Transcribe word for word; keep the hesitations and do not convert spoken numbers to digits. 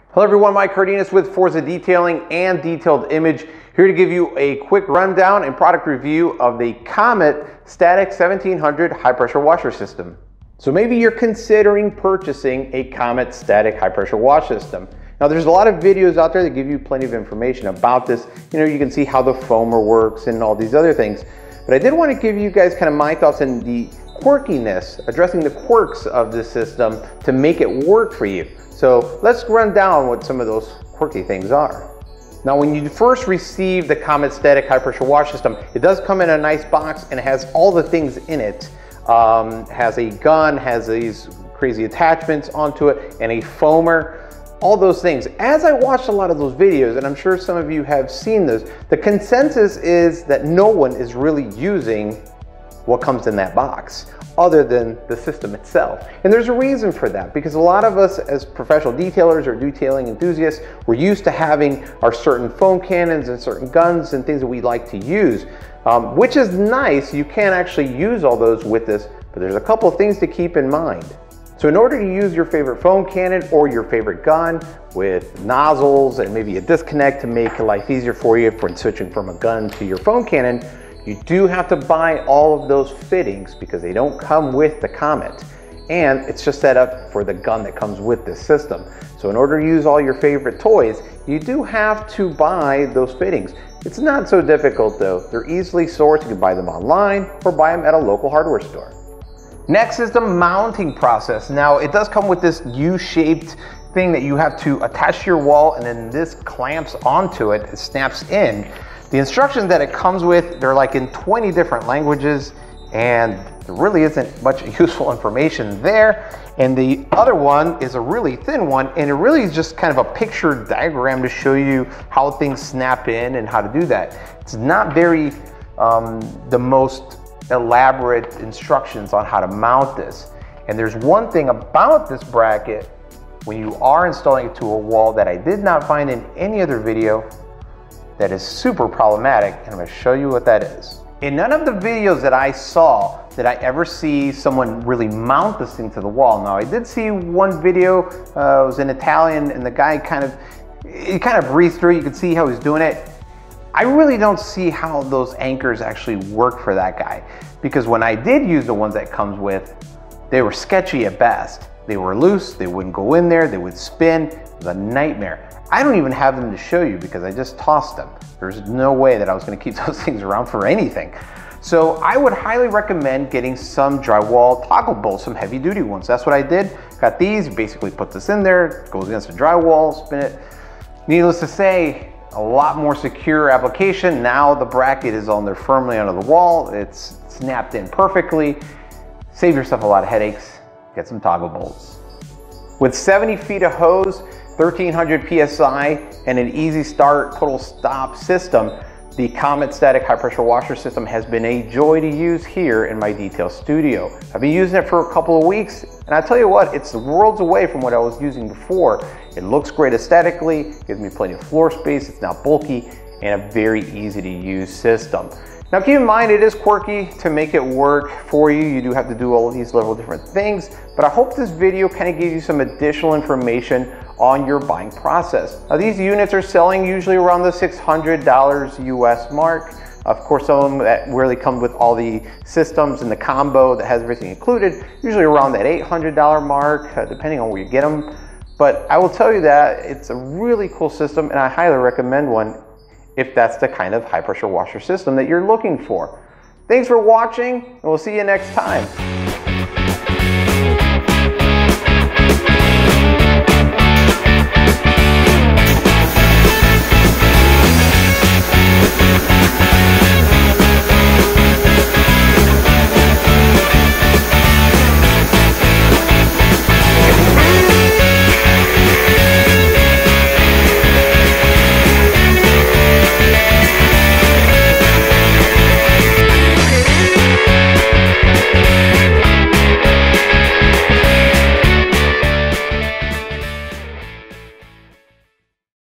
Hello everyone, Mike Cardenas with Forza Detailing and Detailed Image, here to give you a quick rundown and product review of the Comet Static seventeen hundred high pressure washer system. So maybe you're considering purchasing a Comet Static high pressure wash system. Now there's a lot of videos out there that give you plenty of information about this. You know, you can see how the foamer works and all these other things. But I did want to give you guys kind of my thoughts on the quirkiness, addressing the quirks of this system to make it work for you. So let's run down what some of those quirky things are. Now when you first receive the Comet Static high pressure wash system, it does come in a nice box and it has all the things in it. Um, has a gun, has these crazy attachments onto it, and a foamer, all those things. As I watched a lot of those videos, and I'm sure some of you have seen those, the consensus is that no one is really using what comes in that box other than the system itself. And there's a reason for that, because a lot of us as professional detailers or detailing enthusiasts, we're used to having our certain foam cannons and certain guns and things that we like to use, um, which is nice. You can actually use all those with this, but there's a couple of things to keep in mind. So in order to use your favorite foam cannon or your favorite gun with nozzles and maybe a disconnect to make life easier for you for switching from a gun to your foam cannon, you do have to buy all of those fittings because they don't come with the Comet. And it's just set up for the gun that comes with this system. So in order to use all your favorite toys, you do have to buy those fittings. It's not so difficult though. They're easily sourced. You can buy them online or buy them at a local hardware store. Next is the mounting process. Now it does come with this U-shaped thing that you have to attach to your wall, and then this clamps onto it, it snaps in. The instructions that it comes with, they're like in twenty different languages, and there really isn't much useful information there. And the other one is a really thin one, and it really is just kind of a picture diagram to show you how things snap in and how to do that. It's not very um, the most elaborate instructions on how to mount this. And there's one thing about this bracket when you are installing it to a wall that I did not find in any other video that is super problematic, and I'm going to show you what that is. In none of the videos that I saw did I ever see someone really mount this thing to the wall. Now I did see one video, uh, it was in Italian, and the guy kind of, he kind of breezed through, you could see how he's doing it. I really don't see how those anchors actually work for that guy, because when I did use the ones that comes with, they were sketchy at best. They were loose, they wouldn't go in there, they would spin, it was a nightmare. I don't even have them to show you because I just tossed them. There's no way that I was gonna keep those things around for anything. So I would highly recommend getting some drywall toggle bolts, some heavy duty ones. That's what I did. Got these, basically put this in there, goes against the drywall, spin it. Needless to say, a lot more secure application. Now the bracket is on there firmly under the wall. It's snapped in perfectly. Save yourself a lot of headaches. Get some toggle bolts. With seventy feet of hose, thirteen hundred P S I, and an easy start, total stop system, the Comet Static high pressure washer system has been a joy to use here in my detail studio. I've been using it for a couple of weeks, and I tell you what, it's worlds away from what I was using before. It looks great aesthetically, gives me plenty of floor space, it's not bulky, and a very easy to use system. Now keep in mind, it is quirky. To make it work for you, you do have to do all of these little different things, but I hope this video kind of gives you some additional information on your buying process. Now these units are selling usually around the six hundred dollars U S mark. Of course, some of them that really come with all the systems and the combo that has everything included, usually around that eight hundred dollar mark, uh, depending on where you get them. But I will tell you that it's a really cool system, and I highly recommend one if that's the kind of high pressure washer system that you're looking for. Thanks for watching, and we'll see you next time.